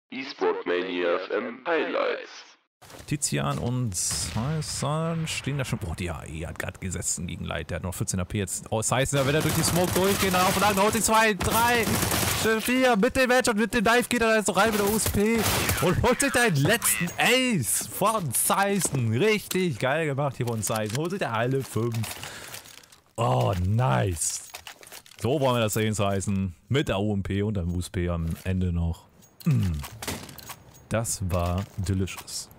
eSport Mania FM Highlights. Tizian und Saisan stehen da schon. Boah, die AE hat gerade gesessen gegen Light. Der hat noch 14 AP jetzt. Oh, Saisan, da wird er durch die Smoke durchgehen. Auf und an, holt sich 2, 3, 4. Mit dem Match und mit dem Dive geht er da jetzt noch rein mit der USP. Und holt sich den letzten Ace von Saisan. Richtig geil gemacht hier von Saisan. Holt sich der alle 5. Oh, nice. So wollen wir das sehen, Saisan. Mit der UMP und der USP am Ende noch. Das war delicious.